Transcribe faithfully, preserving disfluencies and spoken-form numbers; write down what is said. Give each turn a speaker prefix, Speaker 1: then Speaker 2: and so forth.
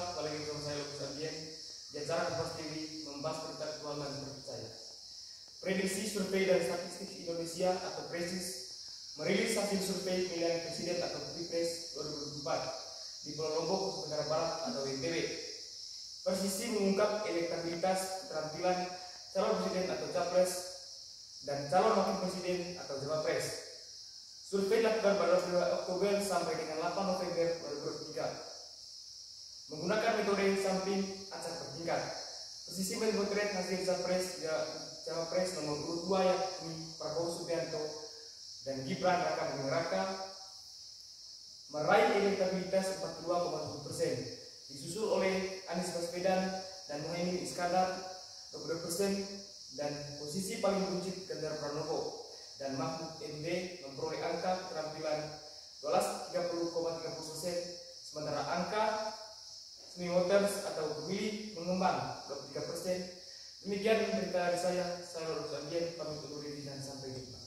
Speaker 1: pemirsa, balik lagi bersama saya Lukis Ardian di acara Kompas T V membahas berita aktual dan terpercaya. Prediksi Survei dan Statistik Indonesia atau Presis merilis hasil survei pemilihan presiden atau Pilpres dua ribu dua puluh empat di Pulau Lombok, Nusa Tenggara Barat atau N T B. Persisi mengungkap elektabilitas keterampilan calon presiden atau capres dan calon wakil presiden atau cawapres. Survei dilakukan pada dua Oktober sampai dengan delapan November dua ribu dua puluh tiga. Menggunakan metode sampling acak bertingkat. Persisi memotret hasil capres cawapres nomor urut dua yakni Prabowo Subianto dan Gibran Raka Buming Raka meraih elektabilitas empat puluh dua koma tujuh persen, disusul oleh Anies Baswedan dan Muhaimin Iskandar dua puluh dua persen, dan posisi paling buncit Ganjar Pranowo dan Mahfud M D memperoleh angka keterampilan dua belas tiga puluh koma tiga puluh persen, sementara angka swing voters atau pemilih mengembang dua puluh tiga persen. Demikian berita dari saya, saya Lukis Ardian, pamit undur diri dan sampai jumpa.